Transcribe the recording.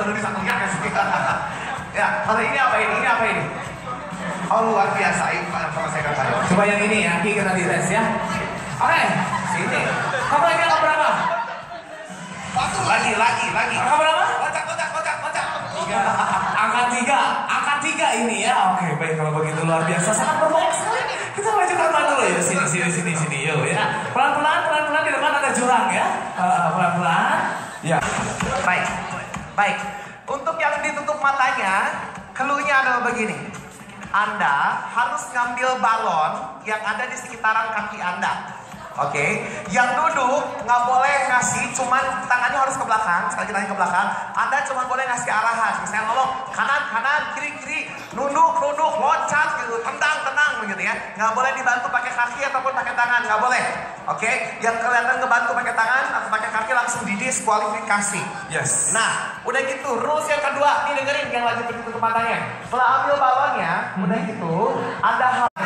dulu bisa ngeliat ya sih. Ya, kalau ini apa ini? Ini apa ini? Oh luar biasa, ini sama saya katakan. Coba yang ini ya, kita dites ya. Oke, sini. Kamu lagi angka berapa? Satu lagi. Angka berapa? Kocak. Angka 3 ini ya. Oke, baik kalau begitu luar biasa, sangat berbaik sekali. Kita maju ke depan dulu ya, sini, yuk ya. Pelan-pelan di depan ada jurang ya. Pelan-pelan. Ya. Baik. Untuk yang ditutup matanya, clue-nya adalah begini. Anda harus ngambil balon yang ada di sekitaran kaki Anda. Oke, yang duduk nggak boleh ngasih, cuman tangannya harus ke belakang, sekali tangannya ke belakang. Anda cuma boleh ngasih arahan, misalnya ngomong kanan, kiri, nunduk, loncat gitu, tendang begitu ya. Nggak boleh dibantu pakai kaki ataupun pakai tangan, nggak boleh. Oke, yang kelihatan ngebantu pakai tangan atau pakai kaki langsung didiskualifikasi. Yes. Nah, udah gitu, rules yang kedua, nih dengerin yang lagi tutup matanya. Setelah ambil balonnya, udah gitu, Anda